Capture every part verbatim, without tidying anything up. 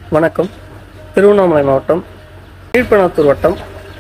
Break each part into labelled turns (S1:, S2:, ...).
S1: வணக்கம். திருவண்ணாமலை மாவட்டம் கீழ்பெண்ணாத்தூர் வட்டம்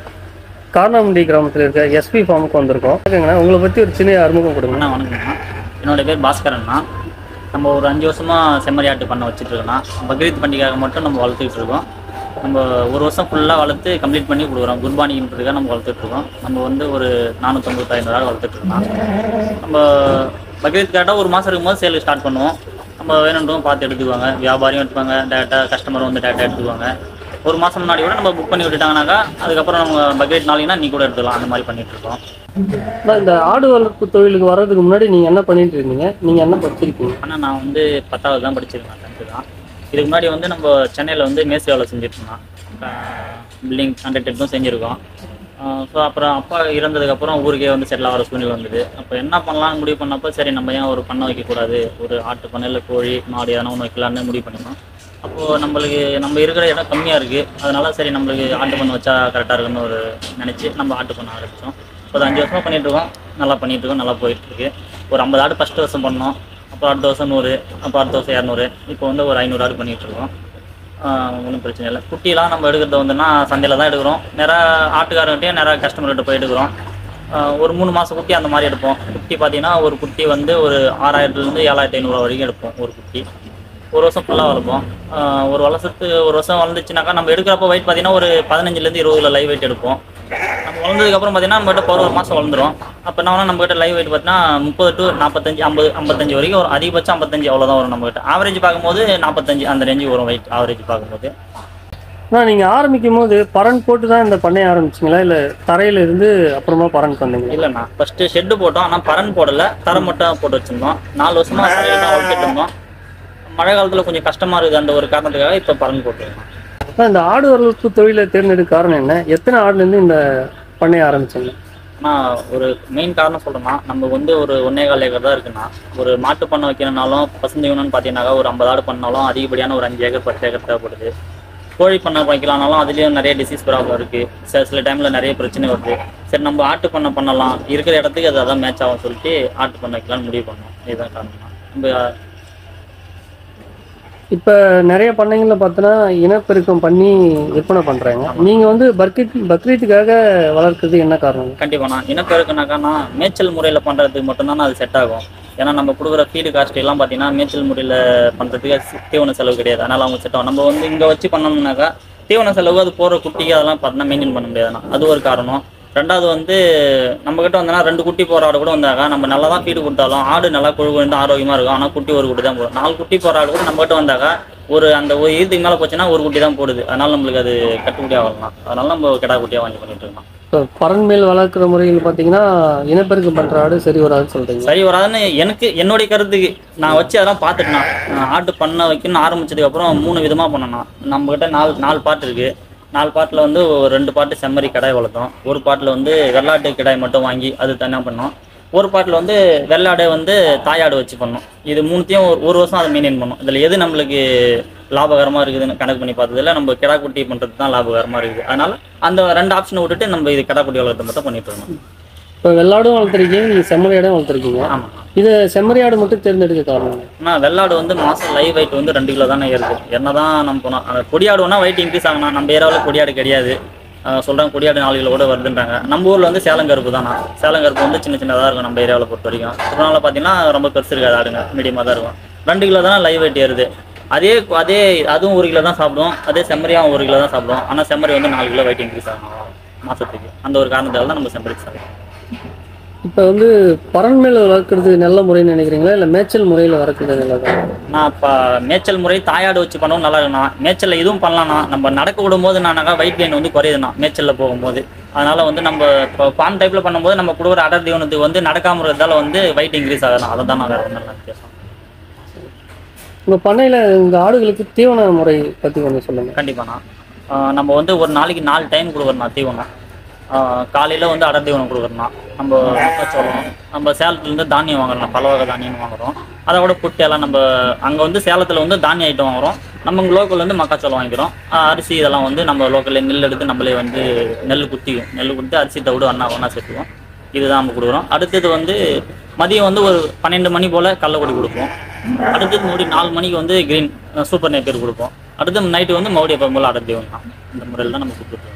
S1: காரணாமண்டி கிராமத்தில் இருக்க எஸ்பி ஃபார்முக்கு வந்திருக்கோம். ஓகேங்கண்ணா, உங்களை பற்றி ஒரு சின்ன அறிமுகம் கொடுங்கண்ணா.
S2: வணக்கம்ண்ணா, என்னோட பேர் பாஸ்கரண்ணா. நம்ம ஒரு அஞ்சு வருஷமாக செம்மறியாட்டு பண்ண வச்சுட்ருக்கோண்ணா. பக்ரீத் பண்டிகைக்காக மட்டும் நம்ம வளர்த்துக்கிட்டு இருக்கோம். நம்ம ஒரு வருஷம் ஃபுல்லாக வளர்த்து கம்ப்ளீட் பண்ணி கொடுக்குறோம். குர்பானின்றதுக்காக நம்ம வளர்த்துட்ருக்கோம். நம்ம வந்து ஒரு நானூற்றம்பது ஐநூறு ஆள் வளர்த்துட்ருக்கோம். நம்ம பக்ரீத் கரெக்டாக ஒரு மாதம் இருக்கும்போது சேல் ஸ்டார்ட் பண்ணுவோம். நம்ம வேணுன்றவங்க பார்த்து எடுத்துக்குவாங்க. வியாபாரியும் எடுத்துப்பாங்க, டேரெக்டாக கஸ்டமரும் வந்து டேரெக்டாக எடுத்துக்குவாங்க. ஒரு மாதம் முன்னாடி கூட நம்ம புக் பண்ணி விட்டுட்டாங்கனாக்கா அதுக்கப்புறம் நம்ம பக்ரீத் நாளைக்குனா நீ கூட எடுத்துக்கலாம். அந்த மாதிரி பண்ணிகிட்ருக்கோம்.
S1: இந்த ஆடு வளர்ப்பு தொழிலுக்கு வர்றதுக்கு முன்னாடி நீங்கள் என்ன பண்ணிட்டு இருந்தீங்க? நீங்கள் என்ன படிச்சிருக்கீங்க?
S2: ஆனால் நான் வந்து பத்தாவது தான் படிச்சிருக்கேன், டென்த்து தான். இதுக்கு முன்னாடி வந்து நம்ம சென்னையில் வந்து மேசி வேலை செஞ்சுட்ருந்தோம். பில்டிங் கான்ட்ராக்டரும் செஞ்சுருக்கோம். ஸோ அப்புறம் அப்பா இறந்ததுக்கப்புறம் ஊருக்கே வந்து செட்டில் ஆகிற சூழ்நிலை வந்தது. அப்போ என்ன பண்ணலாம்னு முடிவு பண்ணப்போ சரி நம்ம ஏன் ஒரு பண்ணை வைக்கக்கூடாது, ஒரு ஆட்டு பண்ணையில் கோழி மாடு எதனா ஒன்று வைக்கலான்னு முடிவு பண்ணினோம். அப்போது நம்மளுக்கு நம்ம இருக்கிற இடம் கம்மியாக இருக்குது. அதனால சரி நம்மளுக்கு ஆட்டு பண்ணை வச்சா கரெக்டாக இருக்குன்னு ஒரு நினச்சி நம்ம ஆட்டு பண்ணை ஆரம்பித்தோம். இப்போ அஞ்சு வருஷமாக பண்ணிகிட்ருக்கோம். நல்லா பண்ணிகிட்ருக்கோம், நல்லா போயிட்டுருக்கு. ஒரு ஐம்பது ஆடு ஃபஸ்ட்டு வருஷம் பண்ணோம். அப்புறம் அடுத்த வருஷம் நூறு, அப்புறம் அடுத்த வருஷம் இரநூறு, இப்போ வந்து ஒரு ஐநூறு ஆடு பண்ணிகிட்ருக்கோம். ஒன்றும் பிரச்சனை இல்லை. குட்டிலாம் நம்ம எடுக்கிறது வந்துன்னா சந்தையில் தான் எடுக்கிறோம். நிறையா ஆட்டுக்காரர்கிட்டையும் நிறையா கஸ்டமர்கிட்ட போய் எடுக்கிறோம். ஒரு மூணு மாதம் குட்டி அந்த மாதிரி எடுப்போம். குட்டி பார்த்தீங்கன்னா ஒரு குட்டி வந்து ஒரு ஆறாயிரத்துலேருந்து ஏழாயிரத்தி ஐநூறுரூவா வரைக்கும் எடுப்போம். ஒரு குட்டி ஒரு வருஷம் ஃபுல்லாக வளர்ப்போம். ஒரு வருஷத்து ஒரு வருஷம் வளர்ந்துச்சுனாக்கா நம்ம எடுக்கிறப்போ வெயிட் பார்த்தீங்கன்னா ஒரு பதினஞ்சுலேருந்து இருபதுல லைவ் வெயிட் எடுப்போம். நம்ம வளர்ந்ததுக்கப்புறம் பார்த்தீங்கன்னா நம்மகிட்ட ஒரு ஒரு மாதம் வளர்ந்துடும். அப்போ என்ன வேணால் நம்மகிட்ட லைவ் வெயிட் பார்த்தீங்கன்னா முப்பது டு நாற்பத்தஞ்சு ஐம்பது ஐம்பத்தஞ்சு வரைக்கும் ஒரு அதிகபட்சம் ஐம்பத்தஞ்சு அவ்வளோதான் வரும். நம்மகிட்ட ஆவரேஜ் பார்க்கும்போது நாற்பத்தஞ்சு அந்த ரேஞ்சு வரும் வெயிட் ஆவரேஜ் பார்க்கும்போது.
S1: ஆனால் நீங்கள் ஆரம்பிக்கும் போது பரன் போட்டு தான் இந்த பண்ணையை ஆரம்பிச்சிங்களா, இல்லை தரையில் இருந்து அப்புறமா பரன் வந்தீங்க?
S2: இல்லைண்ணா, ஃபஸ்ட்டு ஷெட்டு போட்டோம். ஆனால் பரன் போடலை, தரை மட்டும் போட்டு வச்சுருந்தோம். நாலு வருஷமாக தரையில் தான் வளர்த்துட்டு இருந்தோம். மழை காலத்தில் கொஞ்சம் கஷ்டமாக இருக்குது அந்த ஒரு காரணத்துக்காக இப்போ பரன் போட்டுருக்கோம்.
S1: இந்த ஆடு வளர்ப்பு தொழிலை தேர்ந்தெடுக்க காரணம் என்ன? எத்தனை ஆடுலேருந்து இந்த பண்ணையை ஆரம்பிச்சிங்க?
S2: ஆனால் ஒரு மெயின் காரணம் சொல்கிறேன்னா, நம்ம வந்து ஒரு ஒன்னே கால் ஏக்கர் தான் இருக்குன்னா, ஒரு மாட்டு பண்ணை வைக்கணும்னாலும் பசுந்தீவனம்னு பார்த்தீங்கன்னாக்கா ஒரு ஐம்பது ஆடு பண்ணாலும் அதிகப்படியான ஒரு அஞ்சு ஏக்கர் பத்து ஏக்கர் தேவைப்படுது. கோழி பண்ணை வைக்கலாம்னாலும் அதுலேயும் நிறைய டிசீஸ் ப்ராப்ளம் இருக்குது. சில சில டைமில் நிறைய பிரச்சனை வருது. சரி நம்ம ஆட்டு பண்ணை பண்ணலாம், இருக்கிற இடத்துக்கு அது அதான் மேட்ச் ஆகும் சொல்லிட்டு ஆட்டு பண்ணை வைக்கலாம்னு முடிவு பண்ணோம். இதுதான் காரணம். நம்ம
S1: இப்போ நிறைய பண்ணைகளில் பார்த்தோன்னா இனப்பெருக்கம் பண்ணி விற்பனை பண்ணுறாங்க. நீங்கள் வந்து பக்ரீத் பக்ரீத்துக்காக வளர்க்குறது என்ன காரணம்?
S2: கண்டிப்பாக நான் இனப்பெருக்குனாக்கா மேய்ச்சல் முறையில் பண்ணுறதுக்கு மட்டும்தான் அது செட் ஆகும். ஏன்னா நம்ம கொடுக்குற ஃபீடு காஸ்ட் எல்லாம் பார்த்தீங்கன்னா மேய்ச்சல் முறையில் பண்ணுறதுக்கு தீவன செலவு கிடையாது. அதனால் அவங்க செட் ஆகும். நம்ம வந்து இங்கே வச்சு பண்ணோம்னாக்கா தீவன செலவு அது போகிற குட்டிக்கு அதெல்லாம் பார்த்தீங்கன்னா மெயின்டைன் பண்ண முடியாதுண்ணா. அது ஒரு காரணம். ரெண்டாவது வந்து நம்மக்கிட்ட வந்தோன்னா ரெண்டு குட்டி போகிற ஆடு கூட வந்தாக்கா நம்ம நல்லா தான் ஃபீடு கொடுத்தாலும் ஆடு நல்லா கொழு கொழுந்து ஆரோக்கியமாக இருக்கும். ஆனால் குட்டி ஒரு குட்டி தான் போடும். நாலு குட்டி போகிற ஆடு கூட நம்மகிட்ட வந்தாக்கா ஒரு அந்த ஒரு இதுக்கு மேலே போச்சுன்னா ஒரு குட்டி தான் போடுது. அதனால் நம்மளுக்கு அது கட்டுப்படியாக வரலாம். அதனால நம்ம கிடா குட்டியாக வாங்கி பண்ணிட்டு இருக்கோம்.
S1: இப்போ பரன் மேல் வளர்க்குற முறையில் பார்த்தீங்கன்னா இனப்பெருக்கம் பண்ணுற ஆடு சரி வராதுன்னு சொல்கிறீங்க?
S2: சரி வராதுன்னு எனக்கு என்னுடைய கருத்துக்கு நான் வச்சு அதெல்லாம் பார்த்துட்டேன்னா ஆட்டு பண்ண வைக்கணும்னு ஆரம்பிச்சதுக்கப்புறம் மூணு விதமாக பண்ணேன்னா நம்மக்கிட்ட நாலு நாலு பாட்டு இருக்குது. நாலு பாட்டில் வந்து ஒரு ரெண்டு பாட்டு செம்மறி கிடாய் வளர்த்தோம். ஒரு பாட்டில் வந்து வெள்ளாட்டு கிடாய் மட்டும் வாங்கி அது தனியாக பண்ணோம். ஒரு பாட்டில் வந்து வெள்ளாடை வந்து தாயாடு வச்சு பண்ணோம். இது மூணுத்தையும் ஒரு ஒரு வருஷம் அதை மெயின்டைன் பண்ணோம். இதில் எது நம்மளுக்கு லாபகரமாக இருக்குதுன்னு கணக்கு பண்ணி பார்த்ததில்ல. நம்ம கிடா குட்டி பண்ணுறது தான் லாபகரமாக இருக்குது. அதனால் அந்த ரெண்டு ஆப்ஷனை விட்டுட்டு நம்ம இது கிடா குட்டி வளர்த்து மட்டும் பண்ணிட்டு இருக்கோம்.
S1: இப்போ வெள்ளாடும் வளர்த்துருக்கீங்க, நீங்கள் செம்மறியாடும் வளர்த்துருக்கீங்க.
S2: ஆமாம்.
S1: இதை செம்மறியாடு மட்டும் தேர்ந்தெடுக்க காரணம்?
S2: ஆனால் வெள்ளாடு வந்து மாதம் லைவ் வெயிட் வந்து ரெண்டு கிலோ தானே ஏறுது. என்ன தான் நம்ம போனோம் அந்த கொடியாடுனா வெயிட் இன்க்ரீஸ் ஆகணும். நம்ம ஏரியாவில் கொடியாடு கிடையாது சொல்கிறாங்க. கொடியாடு நாலு கிலோ கூட வருதுன்றாங்க. நம்ம ஊரில் வந்து சேலங்கருப்பு தானா. சேலங்கருப்பு வந்து சின்ன சின்னதாக இருக்கும் நம்ம ஏரியாவில் பொறுத்த வரைக்கும். அதனால பார்த்தீங்கன்னா ரொம்ப பெருசு இருக்காது ஆடுங்க, மீடியமாக தான் இருக்கும். ரெண்டு கிலோ தானே லைவ் வெயிட் ஏறுது. அதே அதே அதுவும் ஒரு கிலோ தான் சாப்பிடும். அதே செம்மறியாவும் ஒரு கிலோ தான் சாப்பிடும். ஆனால் செம்மறி வந்து நாலு கிலோ வெயிட் இன்க்ரீஸ் ஆகணும் மாதத்துக்கு. அந்த ஒரு காரணத்தால் தான் நம்ம செம்மறிக்கு சாப்பிடுவோம்.
S1: இப்போ வந்து பரன் மேல் வளர்க்குறது நல்ல முறைன்னு நினைக்கிறீங்களா, இல்லை மேய்ச்சல் முறையில் வளர்க்குறது நல்லதா?
S2: நான் இப்போ மேய்ச்சல் முறை தாயாடு வச்சு பண்ணவும் நல்லா இருக்குண்ணா. மேய்ச்சலில் இதுவும் பண்ணலாம்ண்ணா. நம்ம நடக்க விடும்போது நானாக்கா வெயிட் கெயின் வந்து குறையுதுண்ணா மேய்ச்சலில் போகும்போது. அதனால் வந்து நம்ம இப்போ ஃபார்ம் டைப்பில் பண்ணும்போது நம்ம கொடுக்குற அடர் தீவனத்துக்கு வந்து நடக்காமல் இருக்கிறதால வந்து வெயிட் இன்க்ரீஸ் ஆகணும். அதை தான் நான் வேறு நல்லா பேசுகிறேன்.
S1: உங்கள் பண்ணையில் இந்த ஆடுகளுக்கு தீவன முறை பற்றி கொஞ்சம் சொல்லுங்கள்.
S2: கண்டிப்பாண்ணா. நம்ம வந்து ஒரு நாளைக்கு நாலு டைம் கொடுக்குறோண்ணா தீவனம். காலையில் வந்து அடர் தீவனம் கொடுக்குறோண்ணா. நம்ம மக்காச்சோளம் நம்ம சேலத்துலேருந்து தானியம் வாங்குறோம். பல வகை தானியம் வாங்குகிறோம். அதை விட புட்டெல்லாம் நம்ம அங்கே வந்து சேலத்தில் வந்து தானிய ஐட்டம் வாங்குகிறோம். நம்ம லோக்கல் வந்து மக்காச்சோளம் வாங்கிக்கிறோம். அரிசி இதெல்லாம் வந்து நம்ம லோக்கல்லே நெல் எடுத்து நம்மளே வந்து நெல் குத்திக்கும். நெல் குத்தி அரிசி தவிடு ஒன்றா ஒன்றா சேர்த்துக்குவோம். இதுதான் நம்ம கொடுக்குறோம். அடுத்தது வந்து மதியம் வந்து ஒரு பன்னெண்டு மணி போல் கடலக்கொடி கொடுப்போம். அடுத்தது ஒரு நாலு மணிக்கு வந்து கிரீன் சூப்பர் நேப்பியர் கொடுப்போம். அடுத்த நைட்டு வந்து மறுபடியும் எப்போ போல அடர் தீவனம் தான். இந்த முறையில் தான் நம்ம கொடுத்துருக்கோம்.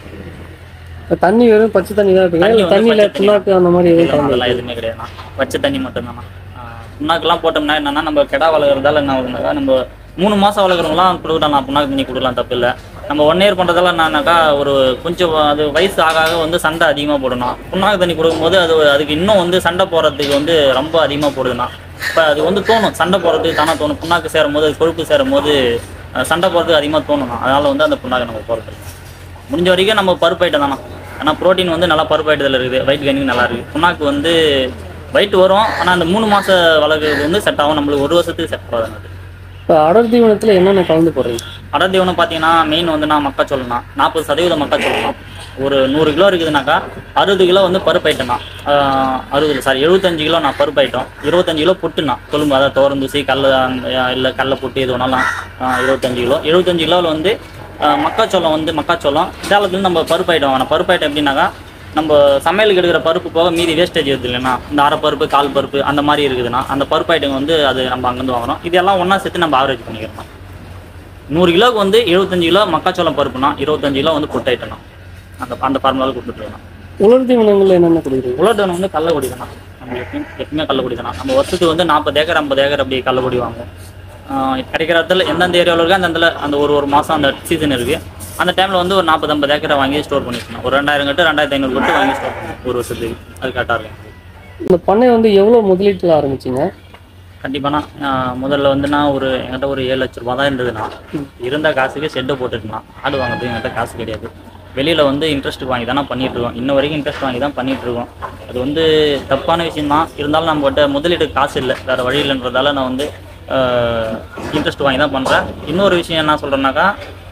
S1: தண்ணி வெறும் பச்சை தண்ணி தான்
S2: தண்ணி
S1: இருக்குங்க,
S2: வந்து
S1: தண்ணியில
S2: பச்சை தண்ணி
S1: புண்ணாக்கு அந்த மாதிரி எதுவும்
S2: இல்லைண்ணா,
S1: கலந்து
S2: அதெல்லாம் எதுவுமே கிடையாதுண்ணா. பச்சை தண்ணி மட்டும்தாண்ணா. புண்ணாக்கெல்லாம் போட்டோம்னா என்னன்னா நம்ம கெடா வளர்க்குறதால என்ன ஆகுதுனாக்கா நம்ம மூணு மாதம் வளர்க்குறவங்களாம் கொடுக்கலாம், புண்ணாக்கு தண்ணி கொடுக்கலாம், தப்பு இல்லை. நம்ம ஒன் இயர் பண்ணுறதால என்னன்னாக்கா ஒரு கொஞ்சம் அது வயசு ஆக ஆக வந்து சண்டை அதிகமாக போடணும். புண்ணாக்கு தண்ணி கொடுக்கும்போது அது அதுக்கு இன்னும் வந்து சண்டை போடுறதுக்கு வந்து ரொம்ப அதிகமாக போடுதுண்ணா. இப்போ அது வந்து தோணும், சண்டை போடுறதுக்கு தானே தோணும். புண்ணாக்கு சேரும் போது கொழுப்பு சேரும் போது சண்டை போடுறதுக்கு அதிகமாக தோணுண்ணா. அதனால் வந்து அந்த புண்ணாக்கு நம்ம போடுறது முடிஞ்ச வரைக்கும் நம்ம பருப்பு ஐட்டம் தானே. ஆனால் ப்ரோட்டீன் வந்து நல்லா பருப்பு ஐட்டத்தில் இருக்குது, வெயிட் கெயினுக்கு நல்லா இருக்குது. புண்ணாக்கு வந்து வெயிட் வரும், ஆனால் அந்த மூணு மாதம் வளர்க்குறது வந்து செட் ஆகும், நம்மளுக்கு ஒரு வருஷத்துக்கு செட் ஆகாது.
S1: இப்போ அடர் தீவனத்தில் என்னென்ன கலந்து போடுறீங்க?
S2: அடர் தீவனம் பார்த்தீங்கன்னா மெயின் வந்து நான் மக்காச்சோளம்னா நாற்பது சதவீதம் மக்காச்சோளம். ஒரு நூறு கிலோ இருக்குதுனாக்கா அறுபது கிலோ வந்து பருப்பு ஐட்டம்னா, அறுபது சாரி எழுபத்தஞ்சு கிலோ நான் பருப்பு ஐட்டம், இருபத்தஞ்சு கிலோ புட்டுனா கொழும்பு, அதாவது தோரந்தூசி கடல இல்லை கடலை புட்டு இது ஒன்றாலாம் இருபத்தஞ்சு கிலோ. எழுபத்தஞ்சு கிலோவில் வந்து மக்காச்சோளம் வந்து மக்காச்சோளம் சேலத்துலேருந்து நம்ம பருப்பு ஐட்டம் வாங்கணும். பருப்பு ஐட்டம் எப்படின்னாக்கா நம்ம சமையலுக்கு எடுக்கிற பருப்பு போக மீதி வேஸ்டேஜ் வருது இல்லைன்னா, இந்த அரை பருப்பு கால் பருப்பு அந்த மாதிரி இருக்குதுன்னா அந்த பருப்பு ஐட்டம் வந்து அது நம்ம அங்கேருந்து வாங்குறோம். இதெல்லாம் ஒன்றா சேர்த்து நம்ம ஆவரேஜ் பண்ணிக்கிறோம். நூறு கிலோவுக்கு வந்து எழுபத்தஞ்சு கிலோ மக்காச்சோளம் பருப்புனா இருபத்தஞ்சு கிலோ வந்து புட்டு ஐட்டம்னா அந்த அந்த ஃபார்முலாவில் கொடுத்துட்டுருக்கோம்.
S1: உலர் தீவனங்கள் என்னென்ன கொடுக்குறீங்க?
S2: உலர் தீவனம் வந்து கள்ளக்குடி தானா, நம்ம எப்பயும் எப்பயுமே கள்ளக்குடி தானா. நம்ம வருஷத்துக்கு வந்து நாற்பது ஏக்கர் ஐம்பது ஏக்கர் அப்படி கள்ளக்குடி வாங்குவோம். கிடைக்கிற இடத்துல எந்தெந்த ஏரியாவில் இருக்கோ அந்த அந்த ஒரு ஒரு மாதம் அந்த சீசன் இருக்குது, அந்த டைமில் வந்து ஒரு நாற்பது ஐம்பது ஏக்கரை வாங்கி ஸ்டோர் பண்ணிக்கணும். ஒரு ரெண்டாயிரம் கட்டு ரெண்டாயிரத்தி ஐநூறு கட்டு வாங்கி ஸ்டோர் பண்ணணும் ஒரு வருஷத்துக்கு, அது கரெக்டாக இருக்கும்.
S1: இந்த பண்ணை வந்து எவ்வளோ முதலீட்டில் ஆரம்பிச்சிங்க?
S2: கண்டிப்பாண்ணா முதல்ல வந்து நான் ஒரு என்கிட்ட ஒரு ஏழு லட்ச ரூபா தான் இருந்ததுண்ணா. இருந்த காசுக்கு ஷெட்டு போட்டுட்டுனா ஆடு வாங்குறதுக்கு என்கிட்ட காசு கிடையாது. வெளியில் வந்து இன்ட்ரெஸ்ட் வாங்கி தானே பண்ணிகிட்ருக்கோம், இன்ன வரைக்கும் இன்ட்ரெஸ்ட் வாங்கி தான் பண்ணிகிட்ருக்கோம். அது வந்து தப்பான விஷயம் தான், இருந்தாலும் நம்மகிட்ட முதலீடு காசு இல்லை, வேறு வழி இல்லைன்றதால நான் வந்து இன்ட்ரெஸ்ட் வாங்கி தான் பண்ணுறேன். இன்னொரு விஷயம் என்ன சொல்கிறேன்னாக்கா,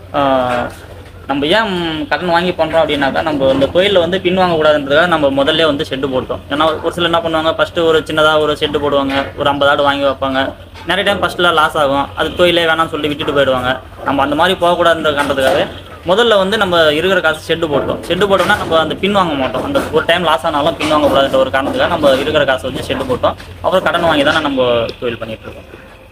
S2: நம்ம ஏன் கடன் வாங்கி பண்ணுறோம் அப்படின்னாக்கா நம்ம இந்த தொழிலில் வந்து பின்வாங்கக்கூடாதுன்றதுக்காக நம்ம முதல்ல வந்து ஷெட்டு போட்டோம். ஏன்னா ஒரு சிலர் என்ன பண்ணுவாங்க, ஃபஸ்ட்டு ஒரு சின்னதாக ஒரு ஷெட்டு போடுவாங்க, ஒரு ஐம்பது ஆடு வாங்கி வைப்பாங்க. நிறைய டைம் ஃபஸ்ட்டில் லாஸ் ஆகும், அது தொழிலே வேணாம்னு சொல்லி விட்டுட்டு போயிடுவாங்க. நம்ம அந்த மாதிரி போகக்கூடாதுன்றதுக்காக முதல்ல வந்து நம்ம இருக்கிற காசு ஷெட்டு போட்டோம். ஷெட்டு போட்டோம்னா நம்ம அந்த பின்வாங்க மாட்டோம், அந்த ஒரு டைம் லாஸ் ஆனாலும் பின்வாங்கக்கூடாதுன்ற ஒரு காரணத்துக்காக நம்ம இருக்கிற காசை வச்சு ஷெட்டு போட்டோம். அப்புறம் கடன் வாங்கி தானே நம்ம தொழில் பண்ணிகிட்ருக்கோம்.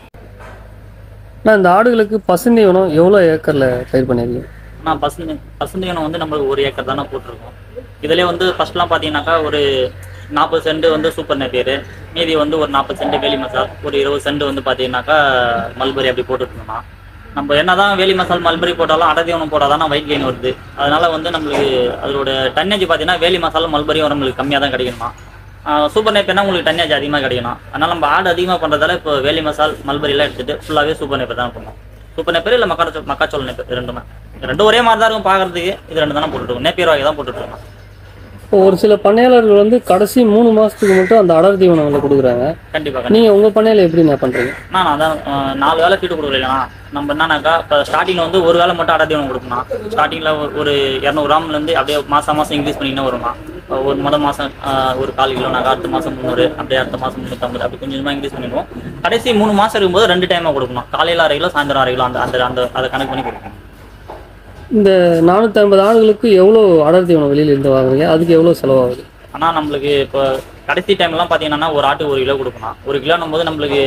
S1: நான் இந்த ஆடுகளுக்கு பசுந்தீவனம் எவ்வளோ ஏக்கரில் பயிர் பண்ணியிருக்கீங்க?
S2: நான் பசு பசுந்தீவனம் வந்து நம்மளுக்கு ஒரு ஏக்கர் தானே போட்டிருக்கோம். இதிலே வந்து ஃபஸ்ட்லாம் பார்த்தீங்கன்னாக்கா ஒரு நாற்பது சென்ட் வந்து சூப்பர் நேப்பியர், மீதி வந்து ஒரு நாற்பது சென்ட் வேலி மசால், ஒரு இருபது சென்ட் வந்து பார்த்தீங்கன்னாக்கா மல்பரி அப்படி போட்டுருக்கோம்னா. நம்ம என்ன தான் வேலி மசால் மல்பரி போட்டாலும் அடர் தீவனம் போட்டால் தான் வெயிட் கெயின் வருது. அதனால் வந்து நம்மளுக்கு அதோட டன்னேஜ் பார்த்தீங்கன்னா வேலி மசாலும் மல்பரியும் நம்மளுக்கு கம்மியாக தான் கிடைக்கணுமா. சூப்பர் நேப்பர்னா உங்களுக்கு டன்னேஜ் அதிகமாக கிடைக்கணும். அதனால் நம்ம ஆடு அதிகமாக பண்ணுறதால இப்போ வேலி மசால் மல்பரிலாம் எடுத்துகிட்டு ஃபுல்லாகவே சூப்பர் நேப்பர் தான் பண்ணுவோம். சூப்பர் நேப்பர் இல்லை மக்கா மக்காச்சோள நேப்பர் ரெண்டுமே ரெண்டும் ஒரே மாதிரி தான் இருக்கும் பார்க்குறதுக்கு. இது ரெண்டு தானே போட்டுருக்கோம், நேப்பியர் வாங்கி தான் போட்டுருக்கோம்.
S1: இப்போ ஒரு சில பண்ணையாளர்கள் வந்து கடைசி மூணு மாதத்துக்கு மட்டும் அந்த அடர் தீவனங்களை கொடுக்குறாங்க.
S2: கண்டிப்பாக
S1: நீங்கள் உங்கள் பண்ணையில் எப்படி நான் பண்ணுறீங்க?
S2: நான் அதான் நாலு வேலை ஃபீட்டு கொடுக்குறீங்களா. நம்ம என்னன்னாக்கா இப்போ ஸ்டார்டிங்கில் வந்து ஒரு வேலை மட்டும் அடர் தீவனம் கொடுக்கணும். ஸ்டார்டிங்கில் ஒரு இரநூறு கிராம்லேருந்து அப்படியே மாதம் மாதம் இன்க்ரீஸ் பண்ணிங்கன்னா வருமா. ஒரு மொதல் மாதம் ஒரு கால் கிலோனாக்கா அடுத்த மாதம் முந்நூறு, அப்படியே அடுத்த மாதம் முந்நூற்றம்பது, அப்படி கொஞ்சம் கொஞ்சமாக இன்க்ரீஸ் பண்ணிடுவோம். கடைசி மூணு மாதம் இருக்கும்போது ரெண்டு டைமாக கொடுக்கணும், காலையில் அரை கிலோ சாயந்தரம் அரை கிலோ, அந்த அந்த அந்த அதை கணக்கு பண்ணி கொடுக்கணும்.
S1: இந்த நானூற்றி ஐம்பது ஆடுகளுக்கு எவ்வளோ அடர் தீவனம் வெளியில் இருந்து வாங்குறீங்க? அதுக்கு எவ்வளோ செலவாகுது?
S2: ஆனால் நம்மளுக்கு இப்போ கடைசி டைம்லாம் பார்த்தீங்கன்னா ஒரு ஆட்டுக்கு ஒரு கிலோ கொடுக்கணும். ஒரு கிலோன்னும் போது நம்மளுக்கு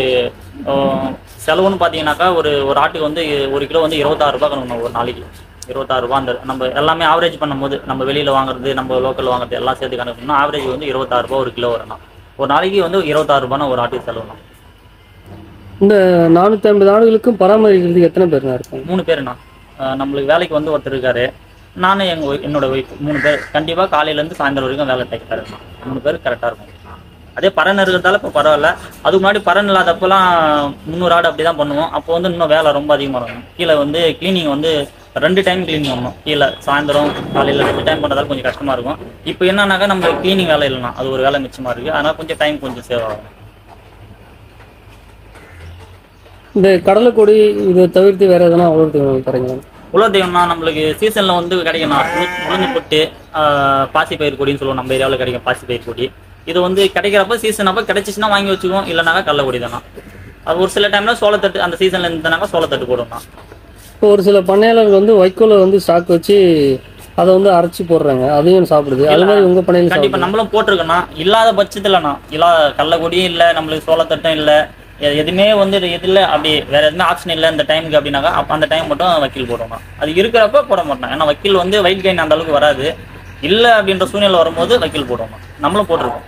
S2: செலவுன்னு பார்த்தீங்கன்னாக்கா ஒரு ஒரு ஆட்டுக்கு வந்து ஒரு கிலோ வந்து இருபத்தாறு ரூபா கணக்கணும் ஒரு நாளைக்கு. இருபத்தாறு ரூபா அந்த நம்ம எல்லாமே ஆவரேஜ் பண்ணும்போது நம்ம வெளியில் வாங்குறது நம்ம லோக்கல் வாங்குறது எல்லாம் சேர்த்து கணக்கு பண்ணால் ஆவரேஜ் வந்து இருபத்தாறு ரூபா ஒரு கிலோ வரணும். ஒரு நாளைக்கு வந்து இருபத்தாறு ரூபானா ஒரு ஆட்டுக்கு செலவுணும்.
S1: இந்த நானூற்றி ஐம்பது ஆடுகளுக்கும் பராமரிக்கிறதுக்கு எத்தனை பேர்னா இருக்கும்?
S2: மூணு பேருண்ணா. நம்மளுக்கு வேலைக்கு வந்து ஒருத்தர் இருக்காரு, நானும் எங்கள் என்னோட ஒய்ஃப், மூணு பேர் கண்டிப்பாக காலையிலேருந்து சாயந்தரம் வரைக்கும் வேலை டைக்காக இருக்கும். மூணு பேர் கரெக்டாக இருக்கும். அதே பறன் இருக்கிறதால இப்போ பரவாயில்ல. அதுக்கு முன்னாடி பறன் இல்லாதப்பெல்லாம் முந்நூறு ஆடு அப்படி தான் பண்ணுவோம். அப்போ வந்து இன்னும் வேலை ரொம்ப அதிகமாக இருக்கும். கீழே வந்து கிளீனிங் வந்து ரெண்டு டைம் கிளீனிங் பண்ணணும். கீழே சாயந்தரம் காலையில் ரெண்டு டைம் பண்ணுறதால கொஞ்சம் கஷ்டமாக இருக்கும். இப்போ என்னன்னாக்கா நம்ம கிளீனிங் வேலை இல்லைனா அது ஒரு வேலை மிச்சமாக இருக்குது. அதனால் கொஞ்சம் டைம் கொஞ்சம் சேவ் ஆகும்.
S1: இந்த கடலைக்கொடி இதை தவிர்த்து வேறு எதனா உலர் தீவனம் தரீங்க?
S2: உலர் தீவனம்னா நம்மளுக்கு சீசனில் வந்து கிடைக்கணும். உளுந்து போட்டு பாசி பயிர் கொடின்னு சொல்லுவோம், நம்ம ஏரியாவில் கிடைக்கும் பாசி பயிர் கொடி. இது வந்து கிடைக்கிறப்ப சீசன் அப்போ கிடைச்சிச்சுன்னா வாங்கி வச்சுக்குவோம், இல்லைனாக்கா கடலைக்கொடி தானே. அது ஒரு சில டைமில் சோளத்தட்டு அந்த சீசனில் இருந்தனாக்கா சோளத்தட்டு போடுவோம்.
S1: இப்போ ஒரு சில பண்ணையாளர்கள் வந்து வைக்கோலை வந்து ஸ்டாக் வச்சு அதை வந்து அரைச்சி போடுறாங்க, அதையும் சாப்பிடுது. அது மாதிரி உங்கள் பண்ணையில்
S2: கண்டிப்பாக நம்மளும் போட்டிருக்கோம்னா இல்லாத பட்சத்துலண்ணா, இல்லாத கடலைக்கொடியும் இல்லை, நம்மளுக்கு சோளத்தட்டும் இல்லை, எ- எதுவுமே வந்து எதில் அப்படி வேற எதுவுமே ஆப்ஷன் இல்லை இந்த டைமுக்கு அப்படின்னாக்கா அப்போ அந்த டைம் மட்டும் வக்கீல் போடுவோம். அது இருக்கிறப்ப போட மாட்டோம். ஏன்னா வக்கீல் வந்து வெயிட் கெயின் அந்த அளவுக்கு வராது. இல்லை அப்படின்ற சூழ்நிலை வரும்போது வக்கீல் போடுவோம். நம்மளும் போட்டிருக்கோம்.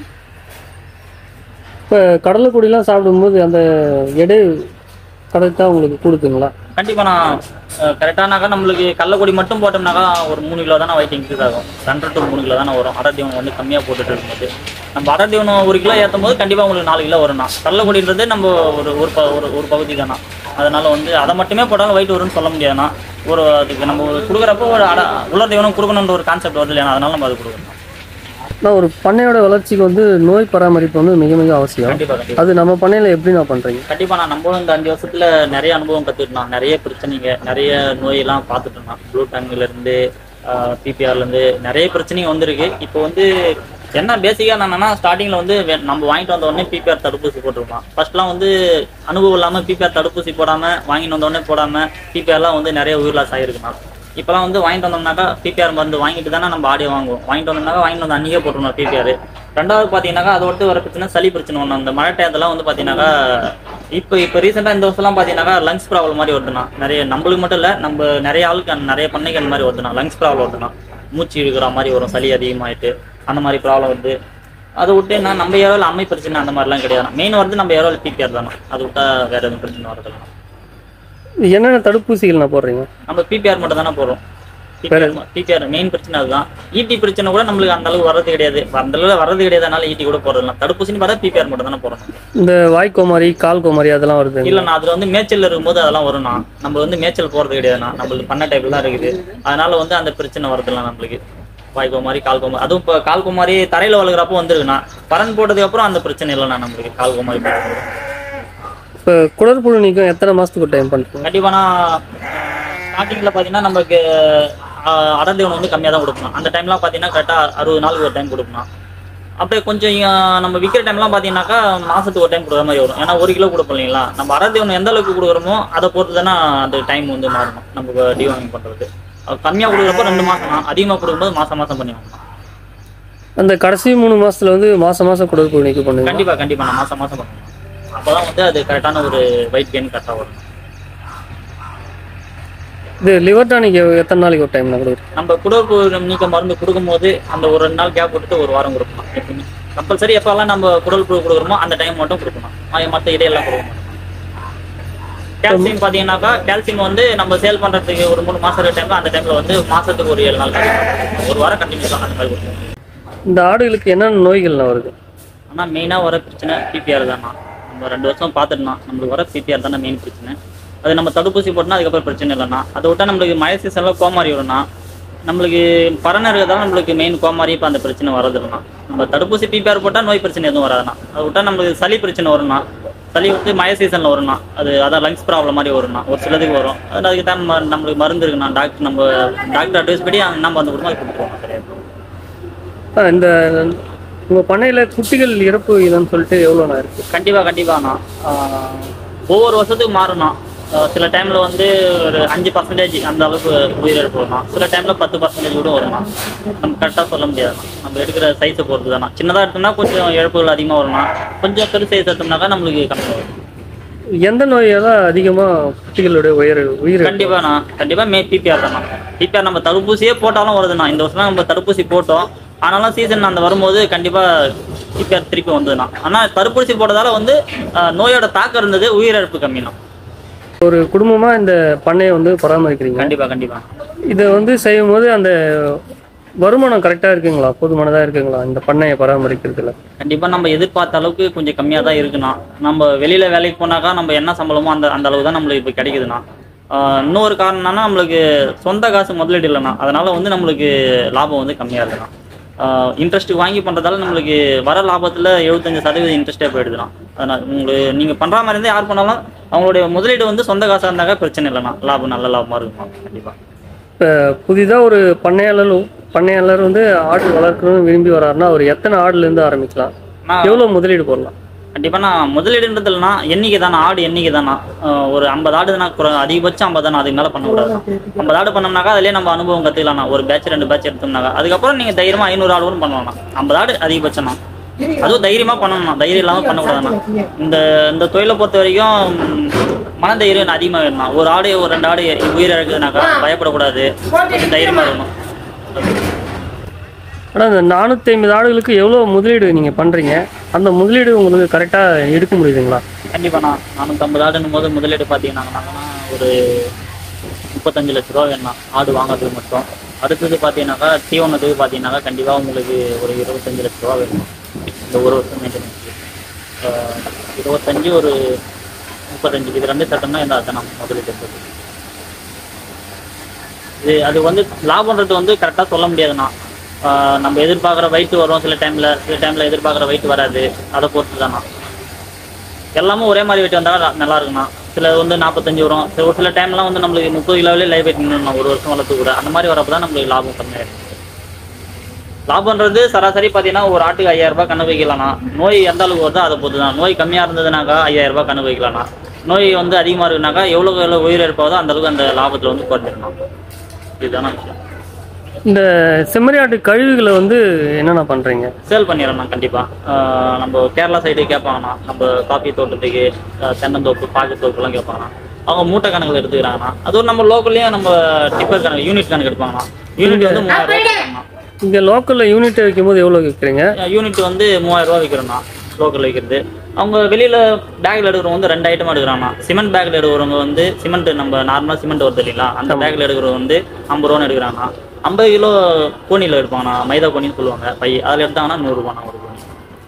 S1: இப்போ கடலைக்குடிலாம் சாப்பிடும்போது அந்த எடை கரெக்டாக உங்களுக்கு கொடுக்குங்களா?
S2: கண்டிப்பாக நான் கரெக்டானாக்கா நம்மளுக்கு கள்ளக்குடி மட்டும் போட்டோம்னாக்கா ஒரு மூணு கிலோ தானே வெயிட் இன்க்ரீஸ் ஆகும். ரெண்டரை டு மூணு கிலோ தானே வரும். அடர் தீவனம் வந்து கம்மியாக போட்டுட்டு இருக்கும்போது நம்ம அடர் தீவனம் ஒரு கிலோ ஏற்றும் போது கண்டிப்பாக உங்களுக்கு நாலு கிலோ வரும்னா. கள்ளக்குடின்றது நம்ம ஒரு ஒரு ப ஒரு ஒரு பகுதி தானே. அதனால வந்து அதை மட்டுமே போட்டாலும் வெயிட் வரும்னு சொல்ல முடியாதுண்ணா. ஒரு அதுக்கு நம்ம கொடுக்குறப்போ ஒரு அட உலர் தீவனம் கொடுக்கணுன்ற ஒரு கான்செப்ட் வருது இல்லையா, அதனால நம்ம அது கொடுக்கணும்.
S1: நான் ஒரு பண்ணையோட வளர்ச்சிக்கு வந்து நோய் பராமரிப்பு வந்து மிக மிக அவசியம்.
S2: கண்டிப்பாக கண்டிப்பாக
S1: அது நம்ம பண்ணையில் எப்படி நான் பண்ணுறீங்க?
S2: கண்டிப்பாக நான் நம்மளும் இந்த அஞ்சு வருஷத்துல நிறைய அனுபவம் கற்றுக்கிட்டோம். நிறைய பிரச்சனைங்க, நிறைய நோயெல்லாம் பார்த்துட்டோம். ப்ளூ டங்லேருந்து பிபிஆர்லேருந்து நிறைய பிரச்சனைங்க வந்திருக்கு. இப்போ வந்து என்ன பேசிக்காக என்னன்னா, ஸ்டார்டிங்கில் வந்து வே- நம்ம வாங்கிட்டு வந்த உடனே பிபிஆர் தடுப்பூசி போட்டிருக்கோம். ஃபர்ஸ்ட்லாம் வந்து அனுபவம் இல்லாமல் பிபிஆர் தடுப்பூசி போடாமல் வாங்கிட்டு வந்த உடனே போடாமல் பிபிஆர்லாம் வந்து நிறைய உயிர் லாஸ் ஆகிருக்குண்ணா. இப்போலாம் வந்து வாங்கிட்டு வந்தோம்னாக்கா பிபிஆர் மருந்து வாங்கிட்டு தானே நம்ம ஆடியோ வாங்குவோம். வாங்கிட்டு வந்தோம்னாக்கா வாங்கிட்டு வந்து அன்றைக்கே போட்டுருணும் பிபிஆர். ரெண்டாவது பார்த்தீங்கன்னாக்கா அதை விட்டு வர பிரச்சனை சளி பிரச்சனை ஒன்று. அந்த மழை டயத்தெல்லாம் வந்து பார்த்தீங்கன்னாக்கா இப்போ இப்போ ரீசெண்டாக இந்த வருஷம்லாம் பார்த்தீங்கன்னாக்கா லங்ஸ் ப்ராப்ளம் மாதிரி வருதுண்ணா. நிறைய நம்மளுக்கு மட்டும் இல்லை, நம்ம நிறைய ஆளுக்கு அந்த நிறைய பண்ணைக்கு அந்த மாதிரி வருதுண்ணா. Lungs problem வருதுண்ணா. மூச்சு இழுக்கிற மாதிரி வரும், சளி அதிகமாகிட்டு அந்த மாதிரி ப்ராப்ளம் வருது. அதை விட்டு என்ன நம்ம ஏரோவில் அம்மை பிரச்சனை அந்த மாதிரிலாம் கிடையாது. மெயின் வந்து நம்ம ஏரோவில் பிபிஆர் தானே. அதை விட்டா வேற எதுவும் பிரச்சனை வரதில்லை.
S1: என்னென்ன தடுப்பூசிகள் நான் போடுறீங்க?
S2: நம்ம பிபிஆர் மட்டும் தானே போடுறோம். பிபிஆர் மெயின் பிரச்சனை அதுதான். ஈடி பிரச்சனை கூட நம்மளுக்கு அந்த அளவுக்கு வர்றது கிடையாது. அந்த அளவுக்கு வர்றது கிடையாது, அதனால ஈடி கூட போடுறதுலாம். தடுப்பூசின்னு பார்த்தா பிபிஆர் மட்டும் தானே போடுறோம்.
S1: இந்த வாய்க்கோமாரி கால் கோமாரி அதெல்லாம் வருது
S2: இல்ல நான் அதுல வந்து மேய்ச்சல் இருக்கும்போது அதெல்லாம் வரும்னா. நம்ம வந்து மேய்ச்சல் போறது கிடையாதுண்ணா. நம்மளுக்கு பண்ண டைப்ல தான் இருக்குது. அதனால வந்து அந்த பிரச்சனை வருதுல்ல நம்மளுக்கு. வாய்க்கோமாரி கால் கோமாரி அதுவும் இப்போ கால் கோமாரி தரையில வளர்க்குறப்போ வந்துருக்குண்ணா. பறன் போட்டதுக்கு அப்புறம் அந்த பிரச்சனை இல்லைண்ணா நம்மளுக்கு கால் கோமாரி.
S1: இப்போ குடற்புழு நீக்கம் எத்தனை மாதத்துக்கு டைம் பண்ணுறோம்?
S2: கண்டிப்பா நான் ஸ்டார்டிங்ல பாத்தீங்கன்னா நமக்கு அடர் தீவனம் வந்து கம்மியாக தான் கொடுக்கணும். அந்த டைம்லாம் பார்த்தீங்கன்னா கரெக்டாக அறுபது நாளுக்கு ஒரு டைம் கொடுக்கணும். அப்படியே கொஞ்சம் அஹ், நம்ம விற்கிற டைம்லாம் பார்த்தீங்கன்னாக்கா மாதத்துக்கு ஒரு டைம் கொடுக்குற மாதிரி வரும். ஏன்னா ஒரு கிலோ கொடுப்போம் இல்லைங்களா. நம்ம அடர் தீவனம் எந்த அளவுக்கு கொடுக்குறோமோ அதை பொறுத்து தானே அந்த டைம் வந்து மாறணும் நமக்கு டிவார்மிங் பண்ணுறது. கம்மியாக கொடுக்குறப்போ ரெண்டு மாதம் தான், அதிகமாக கொடுக்கும்போது மாதம் மாதம் பண்ணி வாங்கணும்.
S1: அந்த கடைசி மூணு மாசத்துல வந்து மாசம் மாசம் குடற்புழு நீக்கம் பண்ணுங்க.
S2: கண்டிப்பாக கண்டிப்பாக நான் மாதம் மாதம் பண்ணணும். அப்போ தான் வந்து அது கரெக்டான ஒரு வெயிட் கெயின் கரெக்டாக வரும்.
S1: இது லிவர் டானிக் எத்தனை நாளைக்கு ஒரு டைம் நான் கொடுக்குறேன்?
S2: நம்ம குடற்புழு நீக்க மருந்து கொடுக்கும்போது அந்த ஒரு ரெண்டு நாள் கேப் விட்டுட்டு ஒரு வாரம் கொடுக்கணும். எப்பவுமே கம்பல்சரி எப்பெல்லாம் நம்ம குடல் புழு கொடுக்குறோமோ அந்த டைம் மட்டும் கொடுக்கணும். அது மற்ற இடையெல்லாம் கொடுக்க மாட்டோம். கால்சியம் பார்த்தீங்கன்னாக்கா கால்சியம் வந்து நம்ம சேல் பண்ணுறதுக்கு ஒரு மூணு மாதம் இருக்கிற டைம்ல அந்த டைமில் வந்து மாதத்துக்கு ஒரு ஏழு நாள் கண்டிப்பாக ஒரு வாரம் கண்டினியூஸாக அந்த மாதிரி கொடுக்கணும்.
S1: இந்த ஆடுகளுக்கு என்னென்ன நோய்கள்லாம் வருது?
S2: ஆனால் மெயினாக வர பிரச்சனை பிபிஆர் தானா. நம்ம ரெண்டு வருஷம் பார்த்துட்டோம்னா நம்மளுக்கு வர பிபிஆர் தானே மெயின் பிரச்சனை. அது நம்ம தடுப்பூசி போட்டோம்னா அதுக்கப்புறம் பிரச்சனை இல்லைண்ணா. அதை விட்டால் நம்மளுக்கு மழை சீசனில் கோமாரி வரும்னா. நம்மளுக்கு பறனை இருக்கிறதால நம்மளுக்கு மெயின் கோமாரி இப்போ அந்த பிரச்சனை வரதில்லைண்ணா. நம்ம தடுப்பூசி பிபிஆர் போட்டால் நோய் பிரச்சனை எதுவும் வராதுண்ணா. அதை விட்டால் நம்மளுக்கு சளி பிரச்சனை வரும்னா. சளி வந்து மழை சீசனில் வரும்னா. அது அதான் லங்ஸ் ப்ராப்ளம் மாதிரி வரும்னா. ஒரு சிலதுக்கு வரும். அது அதுக்கு தான் நம்ம நம்மளுக்கு மருந்து இருக்குண்ணா. டாக்டர் நம்ம டாக்டர் அட்வைஸ் படி என்ன மருந்து கொடுக்கணும் அது கொடுத்துருவோம். கிடையாது
S1: ஆ, இந்த உங்க பண்ணையில குட்டிகள் இறப்பு விகிதம்னு சொல்லிட்டு எவ்வளோண்ணா இருக்கு?
S2: கண்டிப்பாக கண்டிப்பாண்ணா. ஒவ்வொரு வருஷத்துக்கு மாறும்ண்ணா. ஆஹ் சில டைமில் வந்து ஒரு அஞ்சு பர்சன்டேஜ் அந்த அளவுக்கு உயிரிழப்பு வரணும். சில டைமில் பத்து பர்சன்டேஜ் கூட வரும்ண்ணா. நம்ம கரெக்டாக சொல்ல முடியாதுண்ணா. நம்ம எடுக்கிற சைஸை பொறுத்து தானே. சின்னதாக எடுத்தோம்னா கொஞ்சம் இழப்புகள் அதிகமாக வரும்ண்ணா. கொஞ்சம் பெரு சைஸ் எடுத்தோம்னாக்கா நம்மளுக்கு கம்மியாக வரும்.
S1: எந்த நோயெல்லாம் அதிகமா குட்டிகளுடைய உயிர் உயிர்
S2: கண்டிப்பாண்ணா. கண்டிப்பாக மே பிபிஆர் தானா. பிபிஆர் நம்ம தடுப்பூசியே போட்டாலும் வருதுண்ணா. இந்த வருஷம் நம்ம தடுப்பூசி போட்டோம். ஆனாலும் சீசன் அந்த வரும்போது கண்டிப்பாக பிபிஆர் திருப்பி வந்ததுண்ணா. ஆனால் தடுப்பூசி போட்டதால வந்து ஆஹ் நோயோட தாக்கம் இருந்தது, உயிரிழப்பு கம்மிண்ணா.
S1: ஒரு குடும்பமா இந்த பண்ணையை வந்து பராமரிக்கிறீங்க.
S2: கண்டிப்பா கண்டிப்பா
S1: இதை வந்து செய்யும் போது அந்த வருமானம் கரெக்டா இருக்குங்களா? போதுமானதா இருக்குங்களா இந்த பண்ணையை பராமரிக்கிறதுல?
S2: கண்டிப்பா நம்ம எதிர்பார்த்த அளவுக்கு கொஞ்சம் கம்மியா தான் இருக்குண்ணா. நம்ம வெளியில வேலைக்கு போனாக்கா நம்ம என்ன சம்பளமோ அந்த அந்த அளவு தான் நம்மளுக்கு இப்போ கிடைக்குதுண்ணா. ஆஹ் இன்னொரு காரணம் என்னன்னா நம்மளுக்கு சொந்த காசு முதலீடு இல்லைண்ணா. அதனால வந்து நம்மளுக்கு லாபம் வந்து கம்மியா இருக்குண்ணா. இன்ட்ரெஸ்ட் வாங்கி பண்ணுறதால நம்மளுக்கு வர லாபத்தில் எழுபத்தஞ்சு சதவீதம் இன்ட்ரெஸ்ட்டே போயிடுதுண்ணா. அதனால் உங்களுக்கு நீங்கள் பண்ணுற மாதிரி இருந்தால் யார் பண்ணாலும் அவங்களுடைய முதலீடு வந்து சொந்த காசாக இருந்தாக்கா பிரச்சனை இல்லைண்ணா. லாபம் நல்ல லாபமாக இருக்குமா. கண்டிப்பாக
S1: இப்போ புதிதாக ஒரு பண்ணையாளர் பண்ணையாளர் வந்து ஆடு வளர்க்கணும்னு விரும்பி வராருன்னா அவர் எத்தனை ஆடுலேருந்து ஆரம்பிக்கலாம்? எவ்வளோ முதலீடு போடலாம்?
S2: கண்டிப்பாக நான் முதலீடுன்றது இல்லைனா எண்ணிக்கை தானே. ஆடு எண்ணிக்கை தானா. ஒரு ஐம்பது ஆடுனா அதிகபட்சம் ஐம்பது தானே. அதுக்கு மேலே பண்ணக்கூடாது. ஐம்பது ஆடு பண்ணோம்னாக்கா அதிலே நம்ம அனுபவம் கற்றுக்கலாம்ண்ணா. ஒரு பேட்ச் ரெண்டு பேட்ச் எடுத்தோம்னாக்கா அதுக்கப்புறம் நீங்கள் தைரியமாக ஐநூறு ஆடு கூட பண்ணலாம்ண்ணா. ஐம்பது ஆடு அதிகபட்சம்ண்ணா. அதுவும் தைரியமாக பண்ணணும், தைரியம் இல்லாமல் பண்ணக்கூடாதுண்ணா. இந்த இந்த தொழிலை பொறுத்த வரைக்கும் மன தைரியம் அதிகமாக வேணும்ண்ணா. ஒரு ஆடு ஒரு ரெண்டு ஆடு உயிர் இறக்குதுனாக்கா பயப்படக்கூடாது, கொஞ்சம் தைரியமாக இருக்கணும்.
S1: ஆனால் இந்த நானூற்றி ஐம்பது ஆடுகளுக்கு எவ்வளோ முதலீடு நீங்கள் பண்ணுறீங்க? அந்த முதலீடு உங்களுக்கு கரெக்டாக எடுக்க முடியுதுங்களா?
S2: கண்டிப்பாண்ணா. நானூற்றம்பது ஆடுன்னும் போது முதலீடு பார்த்தீங்கன்னாங்கன்னா ஒரு முப்பத்தஞ்சு லட்ச ரூபா வேணும்ண்ணா ஆடு வாங்குறதுக்கு மட்டும். அடுத்தது பார்த்தீங்கன்னாக்கா தீவனத்துக்கு பார்த்தீங்கன்னாக்கா கண்டிப்பாக உங்களுக்கு ஒரு இருபத்தஞ்சு லட்ச ரூபா வேணும் இந்த ஒரு வருஷம் மெயின்டெனன்ஸுக்கு. இருபத்தஞ்சு ஒரு முப்பத்தஞ்சு இது ரெண்டு சட்டம்னா எந்த அர்த்தம் நம்ம முதலீடு எடுத்தது. இது அது வந்து லாபம்ன்றது வந்து கரெக்டாக சொல்ல முடியாதுண்ணா. நம்ம எதிர்பார்க்குற வெயிட் வரும் சில டைமில், சில டைமில் எதிர்பார்க்குற வெயிட் வராது. அதை பொறுத்து தானா. எல்லாமே ஒரே மாதிரி வெயிட் வந்தால் நல்லா இருக்குண்ணா. சில வந்து நாற்பத்தஞ்சு வரும், சில ஒரு சில டைம்லாம் வந்து நம்மளுக்கு முப்பது கிலோவிலே லைவ் வெயிட் நின்றுணும் ஒரு வருஷம் வளர்த்து கூட. அந்த மாதிரி வரப்போ தான் நம்மளுக்கு லாபம் கம்மியாயிடும். லாபம்ன்றது சராசரி பார்த்தீங்கன்னா ஒரு ஆட்டுக்கு ஐயாயிரம் ரூபாய் கணக்கு வைக்கலாம்ண்ணா. நோய் எந்த அளவுக்கு வருதோ அதை பொறுத்து தான். நோய் கம்மியாக இருந்ததுனாக்கா ஐயாயிரம் ரூபாய் கணக்கு வைக்கலாம்ண்ணா. நோய் வந்து அதிகமாக இருக்குனாக்கா எவ்வளோ எவ்வளோ உயிரிழப்பாதோ அந்த அளவுக்கு அந்த லாபத்தில் வந்து குறைஞ்சிடணும். இதுதான விஷயம்.
S1: இந்த செம்மறி ஆட்டு கழிவுகளை வந்து என்னென்ன பண்ணுறீங்க?
S2: சேல் பண்ணிடுறோம்ண்ணா கண்டிப்பாக. நம்ம கேரளா சைடு கேட்பாங்கண்ணா, நம்ம காஃபி தோட்டத்துக்கு தென்னந்தோப்பு பாக்கத்தோப்புலாம் கேட்பாங்கண்ணா. அவங்க மூட்டை கணக்கில் எடுத்துக்கிறாங்கண்ணா. அதுவும் நம்ம லோக்கல்லையும் நம்ம டிப்பர் கணக்கு யூனிட் கணக்கு எடுப்பாங்கண்ணா. யூனிட் வந்து மூவாயிரம் ரூபா விற்கிறோம்ண்ணா.
S1: இங்கே லோக்கலில் யூனிட் வைக்கும்போது எவ்வளோ விற்கிறீங்க?
S2: யூனிட் வந்து மூவாயிரம் ரூபா விற்கிறோம்ண்ணா லோக்கலில் விற்கிறது. அவங்க வெளியில் பேக்கில் எடுக்கிறவங்க வந்து ரெண்டு ஐட்டம் எடுக்கிறாங்கண்ணா. சிமெண்ட் பேக்கில் எடுக்கிறவங்க வந்து சிமெண்ட் நம்ம நார்மலாக சிமெண்ட் வருது இல்லைங்களா, அந்த பேக்கில் எடுக்கிறவங்க வந்து ஐம்பது ரூபான்னு எடுக்கிறாங்கண்ணா. ஐம்பது கிலோ கோணியில் எடுப்பாங்கண்ணா, மைதா கோணின்னு சொல்லுவாங்க பை, அதில் எடுத்தாங்கன்னா நூறுரூபாண்ணா ஒரு கோணி.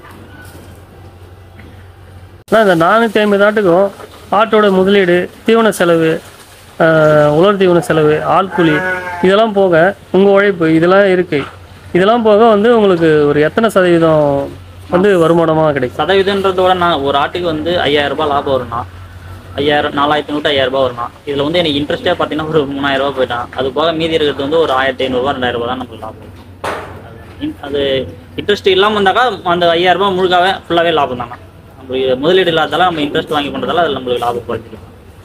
S1: ஆனால் இந்த நானூற்றி ஐம்பது ஆட்டுக்கும் ஆட்டோட முதலீடு, தீவன செலவு, உலர் தீவன செலவு, ஆள் கூலி இதெல்லாம் போக உங்கள் உழைப்பு இதெல்லாம் இருக்குது. இதெல்லாம் போக வந்து உங்களுக்கு ஒரு எத்தனை சதவீதம் வந்து வருமானமாக கிடைக்கும்?
S2: சதவீதன்றதோட நான் ஒரு ஆட்டுக்கு வந்து ஐயாயிரம் ரூபாய் லாபம் வரும்ண்ணா. ஐயாயிரம் நாலாயிரத்தி நூற்றி ஐயாயிரம் ரூபாய் வரும்ண்ணா. இதில் வந்து எனக்கு இன்ட்ரெஸ்ட்டாக பார்த்தீங்கன்னா ஒரு மூணாயிரம் ரூபாய் போயிட்டான். அது போக மீதி இருக்கிறது வந்து ஒரு ஆயிரத்தி ஐநூறுரூவா ரெண்டாயிரம் ரூபா தான் நம்மளுக்கு லாபம். அது இன்ட்ரெஸ்ட் இல்லாமல் இருந்தாக்கா அந்த ஐயாயிரம் ரூபாய் முழுக்காவே ஃபுல்லாகவே லாபம் தானே. நம்மளுக்கு முதலீடு இல்லாதால நம்ம இன்ட்ரெஸ்ட் வாங்கி பண்ணுறதால அதில் நம்மளுக்கு லாபம் குறைஞ்சிடும்.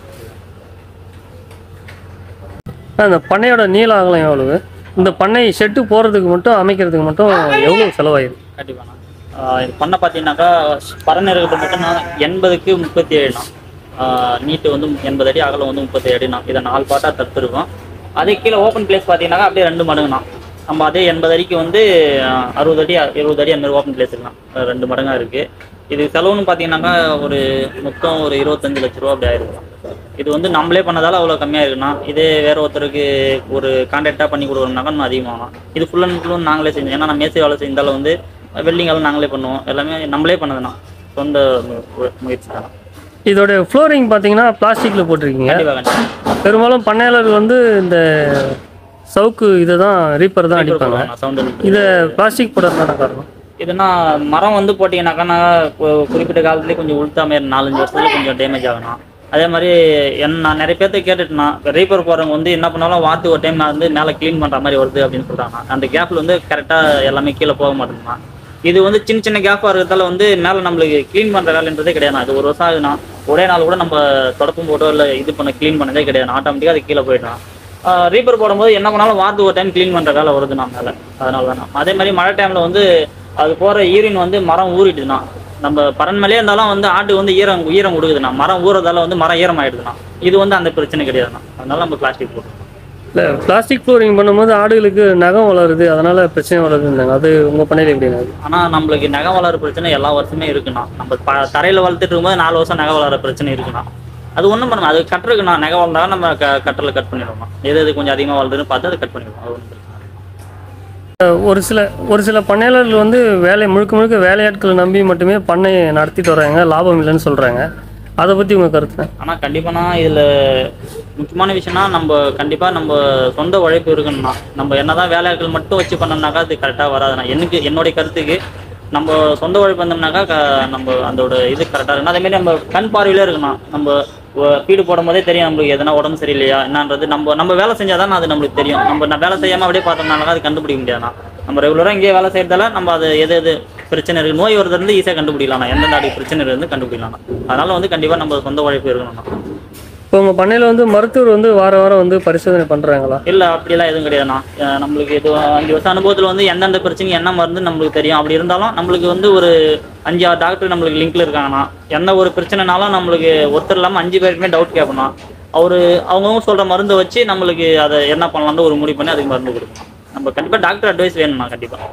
S1: அந்த பண்ணையோட நீள அகலம் எவ்வளவு? இந்த பண்ணை ஷெட்டு போகிறதுக்கு மட்டும் அமைக்கிறதுக்கு மட்டும் எவ்வளோ செலவாயிடும்?
S2: கண்டிப்பாண்ணா. இது பண்ணை பார்த்தீங்கன்னாக்கா பறனை இருக்கிறது மட்டும் நான் எண்பதுக்கு முப்பத்தி ஏழுண்ணா. நீட்டு வந்து எண்பது அடி, அகலம் வந்து முப்பத்தி அடிண்ணா. இதை நாலு பாட்டாக தத்துருக்கோம். அதே கீழே ஓப்பன் பிளேஸ் பார்த்தீங்கன்னாக்கா அப்படியே ரெண்டு மடங்குண்ணா. நம்ம அதே எண்பது அடிக்கு வந்து அறுபது அடி எழுபது அடி அந்த மாதிரி ஓப்பன் பிளேஸ் இருக்கலாம், ரெண்டு மடங்காக இருக்குது. இது செலவுன்னு பார்த்தீங்கன்னாக்கா ஒரு மொத்தம் ஒரு இருபத்தஞ்சு லட்ச ரூபா அப்படி ஆயிருக்கும். இது வந்து நம்மளே பண்ணதால அவ்வளோ கம்மியாக இருக்குண்ணா. இதே வேறு ஒருத்தருக்கு ஒரு கான்ட்ராக்டாக பண்ணி கொடுக்குறோம்னாக்கா இன்னும் அதிகமாகலாம். இது ஃபுல் அண்ட் ஃபுல்லும் நாங்களே செஞ்சோம். ஏன்னா நம்ம மேசை வேலை செஞ்சாலும் வந்து வெல்டிங்காலும் நாங்களே பண்ணுவோம். எல்லாமே நம்மளே பண்ணதுண்ணா, சொந்த முயற்சி தானே.
S1: இதோட ஃப்ளோரிங் பார்த்தீங்கன்னா பிளாஸ்டிக்கில் போட்டிருக்கீங்க. பெரும்பாலும் பண்ணையாளர் வந்து இந்த சவுக்கு இதை தான் ரீப்பர் தான் அடிப்பாங்க. இதை பிளாஸ்டிக் போடுறதுக்கான காரணம்
S2: இதுனா மரம் வந்து போட்டிங்கன்னாக்கா நான் குறிப்பிட்ட காலத்துலேயே கொஞ்சம் உளுத்தாமே நாலஞ்சு வருஷத்துல கொஞ்சம் டேமேஜ் ஆகணும். அதே மாதிரி என் நான் நிறைய பேர்த்த கேட்டுட்டேன்னா ரீப்பர் போகிறவங்க வந்து என்ன பண்ணாலும் வாரத்துக்கு ஒரு டைம் நான் வந்து மேலே க்ளீன் பண்ணுற மாதிரி வருது அப்படின்னு சொல்கிறாங்க. அந்த கேப்பில் வந்து கரெக்டாக எல்லாமே கீழே போக மாட்டேங்குதுண்ணா. இது வந்து சின்ன சின்ன கேப்பாக இருக்கிறதால வந்து மேலே நம்மளுக்கு க்ளீன் பண்ணுற வேலைன்றதே கிடையாது. அது ஒரு வருஷம் ஆகுதுண்ணா. ஒரே நாள் கூட நம்ம தொடப்பும் போட்டோ இல்லை இது பண்ண க்ளீன் பண்ணதே கிடையாது. ஆட்டோமேட்டிக்காக அது கீழே போயிடலாம். ரீப்பர் போடும்போது என்ன பண்ணாலும் வாரத்துக்கு ஒரு டைம் க்ளீன் பண்ணுற வேலை வருதுண்ணா மேலே. அதனால தானே. அதே மாதிரி மழை டைமில் வந்து அது போகிற ஈரின் வந்து மரம் ஊறிடுதுண்ணா. நம்ம பறன் மேலே இருந்தாலும் வந்து ஆட்டு வந்து ஈரம் ஈரம் கொடுக்குதுண்ணா. மரம் ஊறதால வந்து மரம் ஈரம் ஆகிடுதுண்ணா. இது வந்து அந்த பிரச்சனை கிடையாதுண்ணா. அதனால நம்ம பிளாஸ்டிக் போட்டுருக்கோம்.
S1: இல்லை பிளாஸ்டிக் ஃப்ளோரிங் பண்ணும்போது ஆடுகளுக்கு நகம் வளருது, அதனால பிரச்சனை வளருதுன்னாங்க. அது உங்கள் பண்ணையில் எப்படின்னா?
S2: ஆனால் நம்மளுக்கு நகம் வளர பிரச்சனை எல்லா வருஷமே இருக்குண்ணா. நம்ம ப தரையில் வளர்த்துட்டு இருக்கும்போது நாலு வருஷம் நகை வளர பிரச்சனை இருக்குண்ணா. அது ஒன்றும் பண்ணணும். அது கட்டுருக்குண்ணா. நகை வளர்ந்தாலும் நம்ம க கட்டரில் கட் பண்ணிடுவோம். எது எது கொஞ்சம் அதிகமாக வளருதுன்னு பார்த்து அதை கட் பண்ணிடுவோம். அது ஒன்றும் பிரச்சனை.
S1: ஒரு சில ஒரு சில பண்ணையாளர்கள் வந்து வேலை முழுக்க முழுக்க வேலையாட்களை நம்பி மட்டுமே பண்ணையை நடத்திட்டு வர்றாங்க, லாபம் இல்லைன்னு சொல்கிறாங்க. அதை பற்றி உங்கள் கருத்து?
S2: ஆனால் கண்டிப்பாண்ணா இதில் முக்கியமான விஷயம்னா நம்ம கண்டிப்பாக நம்ம சொந்த உழைப்பு இருக்கணும்ண்ணா. நம்ம என்ன தான் வேலையாட்கள் மட்டும் வச்சு பண்ணோம்னாக்கா அது கரெக்டாக வராதுண்ணா. எனக்கு என்னுடைய கருத்துக்கு நம்ம சொந்த உழைப்பு வந்தோம்னாக்கா க நம்ம அதோட இது கரெக்டாக இருக்குண்ணா. அதேமாரி நம்ம கண் பார்வையிலே இருக்கணும். நம்ம ஃபீடு போடும் போதே தெரியும் நம்மளுக்கு எதனா உடம்பு சரியில்லையா என்னன்றது. நம்ம நம்ம வேலை செஞ்சால் தான் அது நம்மளுக்கு தெரியும். நம்ம நான் வேலை செய்யாமல் அப்படியே பார்த்தோம்னாக்கா அது கண்டுபிடிக்க முடியாதுண்ணா. நம்ம ரெகுலராக இங்கேயே வேலை செய்யறதால நம்ம அது எது எது பிரச்சனை இருக்குது, நோய் வருதுலேருந்து ஈஸியாக கண்டுபிடிக்கலாம்ண்ணா. எந்தெந்த அடி பிரச்சனை இருந்து கண்டுபிடிக்கலாம்ண்ணா. அதனால வந்து கண்டிப்பாக நம்ம சொந்த உழைப்பு இருக்கணும்ண்ணா.
S1: இப்போ உங்கள் பண்ணையில் வந்து மருத்துவர் வந்து வார வாரம் வந்து பரிசோதனை பண்ணுறாங்களா?
S2: இல்லை, அப்படிலாம் எதுவும் கிடையாதுண்ணா. நம்மளுக்கு இது அஞ்சு வருஷம் அனுபவத்தில் வந்து எந்தெந்த பிரச்சனைக்கு என்ன மருந்து நம்மளுக்கு தெரியும். அப்படி இருந்தாலும் நம்மளுக்கு வந்து ஒரு அஞ்சு ஆறு டாக்டர் நம்மளுக்கு லிங்க்ல இருக்காங்கண்ணா. எந்த ஒரு பிரச்சனைனாலும் நம்மளுக்கு ஒருத்தர் இல்லாமல் அஞ்சு பேருக்குமே டவுட் கேட்போம்ண்ணா. அவர் அவங்கவுங்க சொல்கிற மருந்தை வச்சு நம்மளுக்கு அதை என்ன பண்ணலான்னு ஒரு முடிவு பண்ணி அதுக்கு மருந்து கொடுக்கணும். நம்ம கண்டிப்பாக டாக்டர் அட்வைஸ் வேணும்ண்ணா. கண்டிப்பாக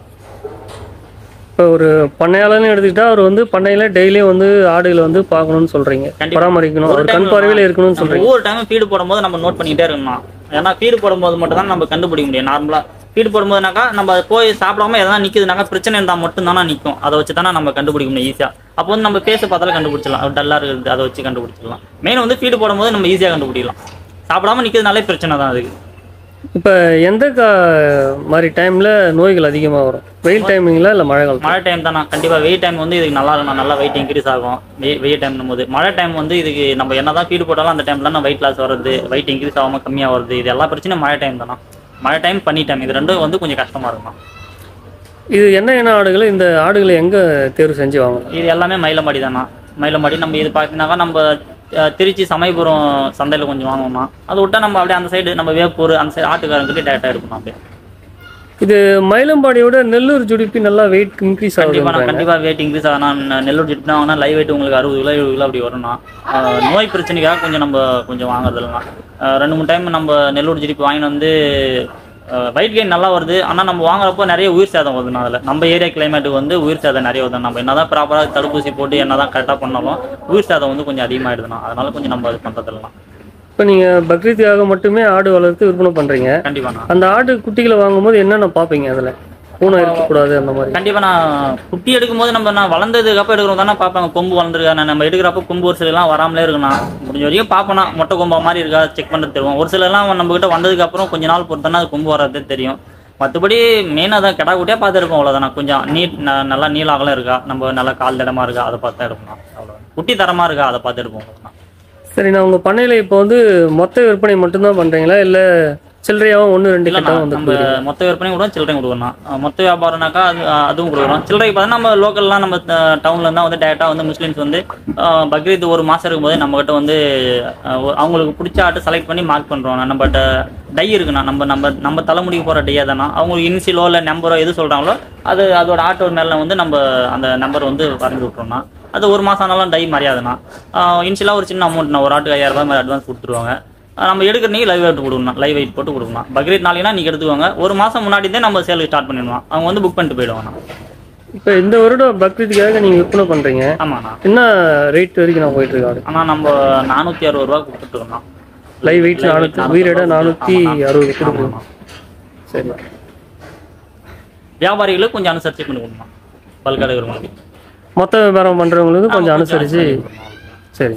S1: இப்போ ஒரு பண்ணையாளன்னு எடுத்துக்கிட்டா அவர் வந்து பண்ணையில டெய்லியும் வந்து ஆடுகளை வந்து பார்க்கணும்னு சொல்றீங்க, பராமரிக்கணும், ஒரு கண் பார்வையில இருக்கணும்னு சொல்றீங்க.
S2: ஒவ்வொரு டைமும் ஃபீடு போடும்போது நம்ம நோட் பண்ணிக்கிட்டே இருக்கணும். ஏன்னா ஃபீடு போடும்போது மட்டும் தான் நம்ம கண்டுபிடிக்க முடியும். நார்மலா ஃபீடு போடும்போதுனாக்கா நம்ம போய் சாப்பிடாம எதனா நிற்குதுனாக்கா பிரச்சனை இருந்தால் மட்டும் தானே நிற்கும். அதை வச்சு தானே நம்ம கண்டுபிடிக்க முடியும் ஈஸியாக. அப்போ வந்து நம்ம பேச பார்த்தாலும் கண்டுபிடிச்சிடலாம். டல்லாக இருக்குது அதை வச்சு கண்டுபிடிச்சிடலாம். மெயின் வந்து ஃபீடு போடும்போது நம்ம ஈஸியாக கண்டுபிடிக்கலாம். சாப்பிடாம நிற்கிறதுனாலே பிரச்சனை தான் அதுக்கு.
S1: இப்போ எந்த கா மாதிரி டைமில் நோய்கள் அதிகமாக வரும்? வெயில் டைமிங்களா இல்லை மழை காலம்?
S2: மழை டைம் தானே. கண்டிப்பாக வெயில் டைம் வந்து இதுக்கு நல்லா இருக்கும். நல்லா வெயிட் இன்க்ரீஸ் ஆகும் வெய் வெயில் டைம் போது. மழை டைம் வந்து இதுக்கு நம்ம என்ன தான் ஃபீடு போட்டாலும் அந்த டைம்ல நான் வெயிட் லாஸ் வருது, வெயிட் இன்க்ரீஸ் ஆகாமல் கம்மியாக வருது. இது எல்லா பிரச்சனையும் மழை டைம் தானே. மழை டைம் பண்ணி டைம் இது ரெண்டும் வந்து கொஞ்சம் கஷ்டமாக இருக்கும்.
S1: இது என்ன என்ன ஆடுகள்? இந்த ஆடுகளை எங்கே தேர்வு செஞ்சு வாங்கலாம்?
S2: இது எல்லாமே மயிலம்பாடி தானே. மயிலம்பாடி நம்ம இது பார்த்தீங்கன்னாக்கா நம்ம திருச்சி சமயபுரம் சந்தையில் கொஞ்சம் வாங்கணும்னா அது விட்டா நம்ம அப்படியே அந்த சைடு நம்ம வேப்பூர் அந்த சைடு ஆட்டுக்காரங்கிட்ட டேரெக்டாக இருக்கணும். அப்படியே
S1: இது மயிலம்பாடியோட நெல்லூர் ஜுடிப்பி நல்லா வெயிட் இன்க்ரீஸ் ஆகும்.
S2: கண்டிப்பாக கண்டிப்பாக வெயிட் இன்க்ரீஸ் ஆகணும். நெல்லூர் ஜுடிப்பினா வாங்கினா லைவ் வெயிட் உங்களுக்கு அறுபது கிலோ எழுபது கிலோ அப்படி வரும்னா நோய் பிரச்சனைக்காக கொஞ்சம் நம்ம கொஞ்சம் வாங்குறதுலாம் ரெண்டு மூணு டைம் நம்ம நெல்லூர் ஜுடிப்பி வாங்கிட்டு வந்து வெயிட் கெயின் நல்லா வருது. ஆனால் நம்ம வாங்குறப்போ நிறைய உயிர் சேதம் வருதுன்னா அதில் நம்ம ஏரியா கிளைமேட்டுக்கு வந்து உயிர் சேதம் நிறைய வருது. நம்ம என்ன தான் ப்ராப்பராக தடுப்பூசி போட்டு என்ன தான் கரெக்டாக பண்ணாலும் உயிர் சேதம் வந்து கொஞ்சம் அதிகமாகிடுதுண்ணா. அதனால கொஞ்சம் நம்ம அது பண்ணுறதுலாம்.
S1: இப்போ நீங்கள் பக்ரீத்துக்காக மட்டுமே ஆடு வளர்த்து விற்பனை பண்ணுறீங்க.
S2: கண்டிப்பாக
S1: அந்த ஆடு குட்டிகளை வாங்கும்போது என்னென்ன பார்ப்பீங்க? அதில் பூனை இருக்கக்கூடாது அந்த மாதிரி.
S2: கண்டிப்பாக நான் குட்டி எடுக்கும்போது நம்ம நான் வளர்ந்ததுக்கப்புறம் எடுக்கிறோம் தானே பார்ப்பாங்க. கொம்பு வளர்ந்துருக்கா நம்ம எடுக்கிறப்ப கொம்பு ஒரு சிலலாம் வராமலே இருக்குண்ணா. முடிஞ்ச வரைக்கும் பார்ப்போம்னா மொட்டை கொம்பா மாதிரி இருக்கா செக் பண்ணுறது தெரியும். ஒரு சிலலாம் நம்மகிட்ட வந்ததுக்கப்புறம் கொஞ்ச நாள் பொறுத்தனா அது கொம்பு வர்றதே தெரியும். மற்றபடி மெயினாக தான் கிடா குட்டியாக பார்த்துருப்போம். அவ்வளோதானா. கொஞ்சம் நீட் நல்லா நீளாகலாம் இருக்கா, நம்ம நல்லா கால் தடமாக இருக்கா அதை பார்த்து எடுக்கணும். அவ்வளோ குட்டி தரமாக இருக்கா அதை பார்த்து எடுப்போம்.
S1: சரி, நான் உங்கள் பண்ணையில் இப்போ வந்து மொத்த விற்பனை மட்டும்தான் பண்ணுறீங்களா இல்லை சில்லறையாகவும் ஒன்று ரெண்டு கிட்ட வந்து?
S2: நம்ம மொத்த விற்பனை கொடுவோம், சில்லறை கொடுக்கணும். மொத்த வியாபாரம்னாக்கா அது அதுவும் கொடுக்குறோம். சில்லறைக்கு பார்த்தா நம்ம லோக்கல்லாம் நம்ம டவுன்ல இருந்தால் வந்து டேரெக்டாக வந்து முஸ்லீம்ஸ் வந்து பக்ரீத் ஒரு மாதம் இருக்கும்போது நம்மகிட்ட வந்து அவங்களுக்கு பிடிச்ச ஆட்டு செலக்ட் பண்ணி மார்க் பண்ணுறோம். நம்மகிட்ட டை இருக்குண்ணா. நம்ம நம்ம நம்ம தலைமுடிக்கு போகிற டையாக தானே. அவங்களுக்கு இனிஷியலோ இல்லை நம்பரோ எது சொல்கிறாங்களோ அது அதோட ஆட்டோ மேலே வந்து நம்ம அந்த நம்பர் வந்து வரைஞ்சி விட்றோம்னா அது ஒரு மாதம் ஆனாலும் டை மரியாதைண்ணா. இனிஷியலாக ஒரு சின்ன அமௌண்ட்ண்ணா. ஒரு ஆட்டுக்கு ஐயாயிரம் ரூபாய் மாதிரி அட்வான்ஸ் கொடுத்துருவாங்க. நம்ம எடுக்கிற நீ லைவ் வெயிட் கொடுக்கணும். லைவ் வெயிட் போட்டு கொடுக்கணும். பக்ரீத் நாளைனா நீங்கள் எடுத்துக்கோங்க. ஒரு மாதம் முன்னாடி தான் நம்ம சேலுக்கு ஸ்டார்ட் பண்ணிடுவோம். அவங்க வந்து புக் பண்ணிட்டு போயிடுவாங்க.
S1: இப்போ இந்த வருடம் பக்ரீத்துக்காக நீங்கள் விற்பனை பண்ணுறீங்க.
S2: ஆமாண்ணா.
S1: என்ன ரேட் வரைக்கும் நான் போயிட்டு இருக்காரு?
S2: ஆனால் நம்ம நானூற்றி அறுபது ரூபா கொடுத்துட்டுருக்கோம்.
S1: லைவ் வெயிட் நானூற்றி உயிரிட நானூற்றி அறுபது கொடுக்கணும். சரி,
S2: வியாபாரிகளுக்கு கொஞ்சம் அனுசரிச்சு பண்ணி கொடுக்கணும். பல்க் எடுக்கிறவங்களுக்கு
S1: மொத்த வியாபாரம் பண்ணுறவங்களுக்கு கொஞ்சம் அனுசரித்து. சரி,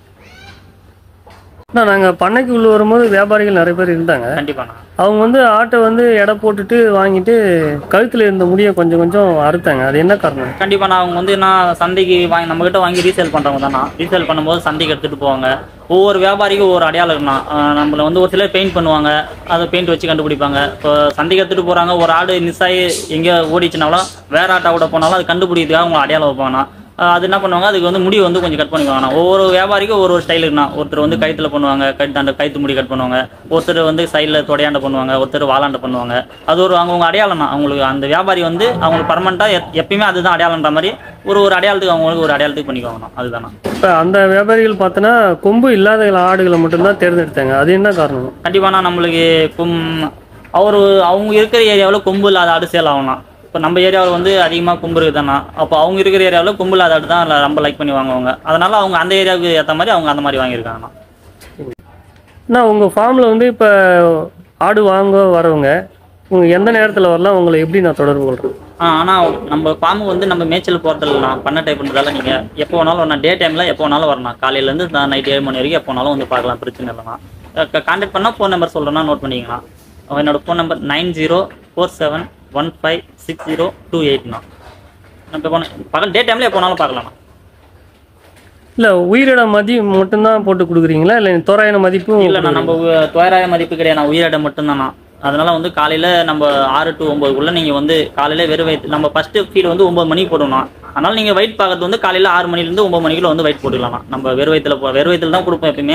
S1: நாங்கள் பண்ணைக்கு உள்ள வரும்போது வியாபாரிகள் நிறைய பேர் இருந்தாங்க.
S2: கண்டிப்பாண்ணா.
S1: அவங்க வந்து ஆட்டை வந்து எடை போட்டுட்டு வாங்கிட்டு கழுத்தில் இருந்த முடியை கொஞ்சம் கொஞ்சம் அறுத்தாங்க. அது என்ன காரணம்?
S2: கண்டிப்பாக நான் அவங்க வந்து நான் சந்தைக்கு வாங்கி நம்மகிட்ட வாங்கி ரீசேல் பண்ணுறவங்க தானே. ரீசேல் பண்ணும்போது சந்தைக்கு எடுத்துகிட்டு போவாங்க. ஒவ்வொரு வியாபாரிக்கும் ஒவ்வொரு அடையாளம் இருக்குண்ணா. நம்மளை வந்து ஒரு சிலர் பெயிண்ட் பண்ணுவாங்க, அதை பெயிண்ட் வச்சு கண்டுபிடிப்பாங்க. இப்போ சந்தைக்கு எடுத்துகிட்டு போகிறாங்க, ஒரு ஆடு மிஸ் ஆகி எங்கேயோ ஓடிச்சுனாலும் வேற ஆட்டோட போனாலும் அது கண்டுபிடிக்கிறதுக்காக அவங்க அடையாளம் வைப்பாங்கண்ணா. அது என்ன பண்ணுவாங்க, அதுக்கு வந்து முடி வந்து கொஞ்சம் கட் பண்ணிக்குவாங்கண்ணா. ஒவ்வொரு வியாபாரிக்கும் ஒரு ஒரு ஸ்டைல் இருக்குண்ணா. ஒருத்தர் வந்து கயிற்றுல பண்ணுவாங்க, கயிற்று அந்த கயிற்று முடி கட் பண்ணுவாங்க. ஒருத்தர் வந்து சைடில் தொடையாண்ட பண்ணுவாங்க, ஒருத்தர் வாலாண்ட பண்ணுவாங்க. அது ஒரு அவங்கவுங்க அடையாளம்ண்ணா. அவங்களுக்கு அந்த வியாபாரி வந்து அவங்களுக்கு பர்மனெண்ட்டாக எப்பயுமே அதுதான் அடையாளன்ற மாதிரி ஒரு ஒரு அடையாளத்துக்கு அவங்களுக்கு ஒரு அடையாளத்துக்கு பண்ணிக்குவாங்கண்ணா. அதுதாண்ணா.
S1: இப்போ அந்த வியாபாரிகள் பார்த்தோன்னா கொம்பு இல்லாத ஆடுகளை மட்டும்தான் தேர்ந்தெடுத்தாங்க. அது என்ன காரணம்?
S2: கண்டிப்பாண்ணா நம்மளுக்கு கொம் அவர் அவங்க இருக்கிற ஏரியாவில் கொம்பு இல்லாத ஆடு சேல் ஆகணும். இப்போ நம்ம ஏரியாவில் வந்து அதிகமாக கொம்பு இருக்குதாண்ணா. அப்போ அவங்க இருக்கிற ஏரியாவில் கொம்பு இல்லாத ஆடு தான் ரொம்ப லைக் பண்ணி வாங்குவாங்க. அதனால அவங்க அந்த ஏரியாவுக்கு ஏற்ற மாதிரி அவங்க அந்த மாதிரி வாங்கியிருக்காங்கண்ணா.
S1: அண்ணா, உங்கள் ஃபார்மில் வந்து இப்போ ஆடு வாங்க வரவங்க உங்கள் எந்த நேரத்தில் வரலாம், உங்களை எப்படி நான் தொடர்பு கொள்கிறேன்?
S2: ஆ ஆனால் நம்ம ஃபார்முக்கு வந்து நம்ம மேய்ச்சல் போகிறதில்ல பண்ண டைப் பண்ணுறதால நீங்கள் எப்போ வேணாலும் வரணும். டே டைமில் எப்போ வேணாலும் வரணும். காலையிலேருந்து நைட் ஏழு மணி வரைக்கும் எப்போ வேணாலும் வந்து பார்க்கலாம். பிரச்சனை இல்லைண்ணா. கான்டாக்ட் பண்ணால் ஃபோன் நம்பர் சொல்கிறேன்னா நோட் பண்ணிக்கலாம். என்னோடய phone number nine zero four seven one five six zero two எயிட்ண்ணா. நம்ம போன பகல் டே டைமில் எப்போ வேணாலும் பார்க்கலாம்ண்ணா.
S1: இல்லை, உயிரிட மதிப்பு மட்டும்தான் போட்டு கொடுக்குறீங்களா இல்லை தோராய மதிப்பும்?
S2: இல்லைண்ணா, நம்ம தோராய மதிப்பு கிடையாது. உயிரிட மட்டும்தாண்ணா. அதனால வந்து காலையில் நம்ம ஆறு டு ஒம்பதுக்குள்ளே நீங்கள் வந்து காலையில் வெறும் வயிற்று நம்ம ஃபஸ்ட்டு ஃபீல் வந்து ஒம்பது மணிக்கு போடணும். அதனால் நீங்கள் வெயிட் பார்க்கறது வந்து காலையில் ஆறு மணிலேருந்து ஒம்பது மணிக்குள்ள வந்து வெயிட் போட்டுக்கலாம்ண்ணா. நம்ம வெறும் வயிற்றுல போ வெறும் வயிற்றுல தான் கொடுப்போம் எப்பயுமே.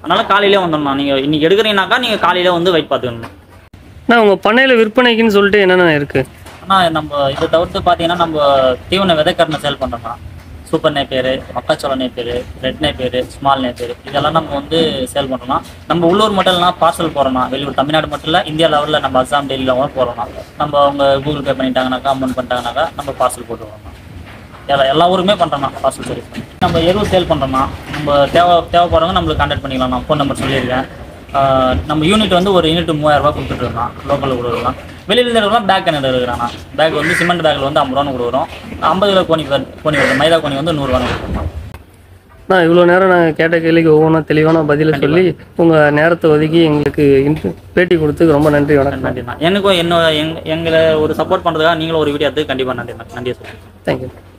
S2: அதனால் காலையிலே வந்துடணும். நீங்கள் இன்றைக்கி எடுக்கிறீங்கனாக்கா நீங்கள் காலையிலே வந்து வெயிட் பார்த்துக்கணும்.
S1: நான் உங்கள் பண்ணையில் விற்பனைக்குன்னு சொல்லிட்டு என்னென்ன இருக்குது?
S2: ஆனால் நம்ம இதை தவிர்த்து பார்த்தீங்கன்னா நம்ம தீவன விதைக்கரணை சேல் பண்ணுறோம்னா சூப்பர் நேப்பியர், மக்காச்சோள Napier, red Napier, small Napier இதெல்லாம் நம்ம வந்து சேல் பண்ணுறோம்னா நம்ம உள்ளூர் மட்டும் இல்லைனா பார்சல் போகிறோம்னா வெளியூர் தமிழ்நாடு மட்டும் இல்லை இந்தியா லெவலில் நம்ம அசாம் டெல்லியில் கூட போகிறோம்னா நம்ம அவங்க கூகுள் பே பண்ணிட்டாங்கனாக்கா அமௌண்ட் பண்ணிட்டாங்கனாக்கா நம்ம பார்சல் போட்டு வரோம்னா எல்லா எல்லா ஊருமே பண்ணுறோம்னா பார்சல் சர்வீஸ் பண்ணி. நம்ம எருவு சேல் பண்ணுறோம்னா நம்ம தேவை தேவைப்படுறவங்க நம்மளுக்கு கான்டாக்ட் பண்ணிக்கலாம். நான் ஃபோன் நம்பர் சொல்லியிருக்கேன். நம்ம யூனிட் வந்து ஒரு யூனிட் மூவாயிரரூபா கொடுத்துட்டு இருக்கோம். லோக்கலில் கொடுக்கலாம். வெளியில் இருக்கலாம் பேக் கனெக்ட் இருக்கிறாங்க. பேக் வந்து சிமெண்ட் பேக்கில் வந்து ஐம்பது ரூபான்னு கொடுக்குறோம். ஐம்பது கிலோ கோணி கோணி வருது. மைதா கோணி வந்து நூறுரூவான்னு கொடுக்குறோம்.
S1: நான் இவ்வளோ நேரம் நாங்கள் கேட்ட கேள்விக்கு ஒவ்வொன்றா தெளிவான பதிலை சொல்லி உங்கள் நேரத்தை ஒதுக்கி எங்களுக்கு இன்ட்ரு பேட்டி கொடுத்துக்கு ரொம்ப நன்றி. வணக்கம்.
S2: நன்றிண்ணா. எனக்கும் என்ன எங் எங்களை ஒரு சப்போர்ட் பண்ணுறதுக்காக நீங்களும் ஒரு வீடியோ எடுத்து கண்டிப்பாக நன்றி நன்றியை சொல்லுங்கள்.
S1: தேங்க்யூ.